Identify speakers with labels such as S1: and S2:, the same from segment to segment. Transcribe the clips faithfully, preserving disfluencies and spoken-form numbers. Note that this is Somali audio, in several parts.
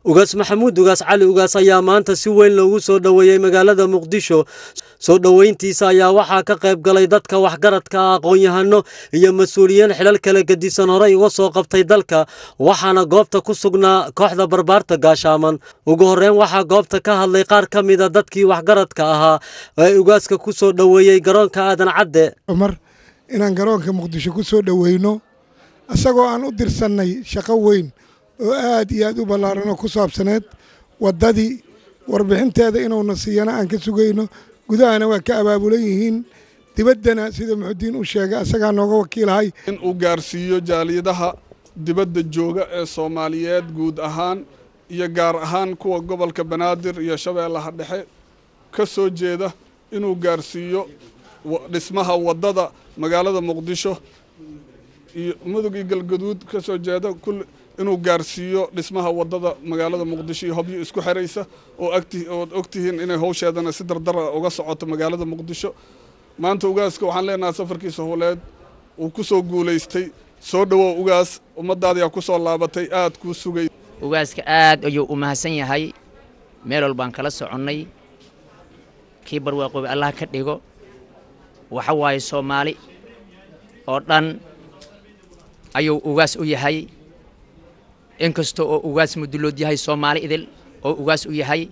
S1: ugaas Maxamuud ugaas Cali ugaas ayaa maanta si weyn loogu soo dhaweeyay magaalada Muqdisho soo dhaweyntiisa ayaa waxaa ka qayb galay dadka waxgaradka aqoon-yahano iyo mas'uuliyiin xilal kala gadisan horay uga soo qabtay dalka waxaana goobta ku sugnaa kooxda barbaarta gaashaaman ugu horreyn waxaa goobta ka hadlay qaar ka mid ah dadkii waxgaradka ahaa ee ugaaska ku soo dhaweeyay garoonka Aadan Cadde
S2: Umar inaan garoonka Muqdisho ku soo dhaweyno asagoo aan u dirsanay shaqo weyn oo aad iyo aad u ballaaran oo ku saabsaneed wadadii warbixinteeda inuu nasiyana aan ka sugayno gudahana waa ka abaabulan yihiin dibaddana sida Muxudiin u sheegay asagaa nooga wakiilahay
S3: in uu gaarsiiyo jaaliyadaha dibadda jooga ee Soomaaliyeed guud ahaan iyo gaar ahaan kuwa gobolka Banaadir iyo Shabeellaha Dhexe ka soo jeeda inuu gaarsiiyo dhismaha wadada magaalada Muqdisho iyo mudug iyo galgaduud ka soo jeeda kul inuu gaarsiiyo dhismaha wadada magaalada Muqdisho iyo hobyo isku xiraysa oo agti oo ogtihiin inay hawsheedana si dardar uga socoto magaalada Muqdisho maanta ugaaska waxaan leenahay safarkiisa howleed uu ku soo guuleystay soo dhawow ugaas ummadaada ku soo laabatay aad ku sugay
S4: ugaaska aad ayuu u mahadsan yahay meel walbaan kala soconnay kii barwaaqo Allah ka dhigo waxa waaye Soomaali oo dhan ayuu ugaas u yahay inkastoo oo ugaas mudulood yahay Soomaali idil oo ugaas u yahay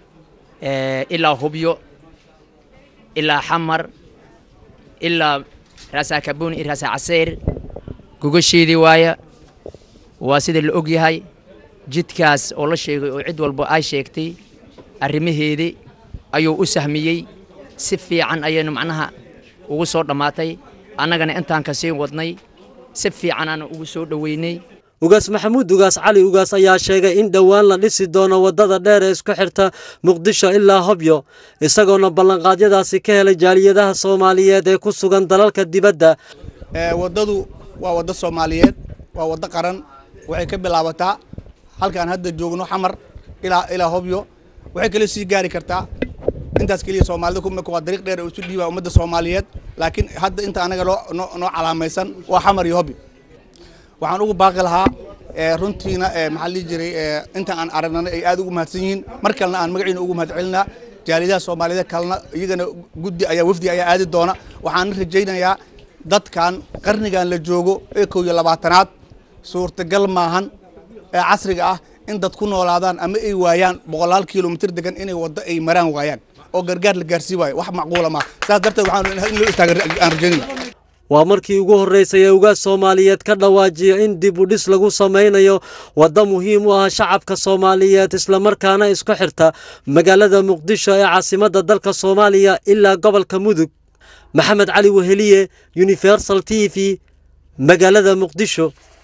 S4: ee ilaa hubyo ilaa xamar ilaa raasa kabuun iyo raasa caseer gogosheedii waaya waa sida la og yahay jidkaas oo la sheegay oo cid walba ay sheegtay arrimaheedii ayuu u sahmiyay si fiican ayaynu macnaha ugu soo dhamaatay annagana intaan ka sii wadnay si fiican aan ugu soo dhaweynay
S1: ugaas Maxamuud ugaas Cali ugaas ayaa sheegay in dhawaan la dhisi doono wadada dheer ee isku xirta Muqdisho ilaa Hobyo isagoona ballanqaadyadaasi ka helay jaaliyadaha Soomaaliyeed ee ku sugan dalalka dibadda
S5: ee wadadu waa wada Soomaaliyeed waa wada qaran waxay ka bilaabataa halkaan hadda joogno xamar ilaa ilaa Hobyo waxay kale sii gaari kartaa intaas kaliya Soomaalida kuma ku dariiq dheer oo isu dhiibaa ummadda Soomaaliyeed laakiin hadda inta anaga loo noo calaamaysan waa xamar iyo Hobyo waxaan ugu baaqi lahaa ee runtiina ee maxalli jiray ee inta aan aragnay ay aad ugu mahadsan yihiin markalna aan magaciina ugu mahadcelinaa jaaliyadaha Soomaaliyeed kalna iyagana guddi ayaa wafdi ayaa aadi doona waxaan rajaynayaa dadkan qarnigan la joogo ee kow iyo labaatanaad suurtagal maahan ee casriga ah in dad ku noolaadaan ama ay waayaan boqolaal kiiloomitir degan inay wada ay maraan waayaan oo gargaar la gaarsiin waayo wax macquul ma saas darteed waxaan in loo istaago aan rajaynaa
S1: waa markii ugu horeysay ee ugaas Soomaaliyeed ka dhawaajiyo in dib u dhis lagu sameeyo wada muhiim u ah shacabka Soomaaliyeed isla markaana isku xirta magaalada Muqdisho ee caasimadda dalka Soomaaliya ilaa gobolka Mudug Maxamed Cali Weheliye Universal T V magaalada Muqdisho.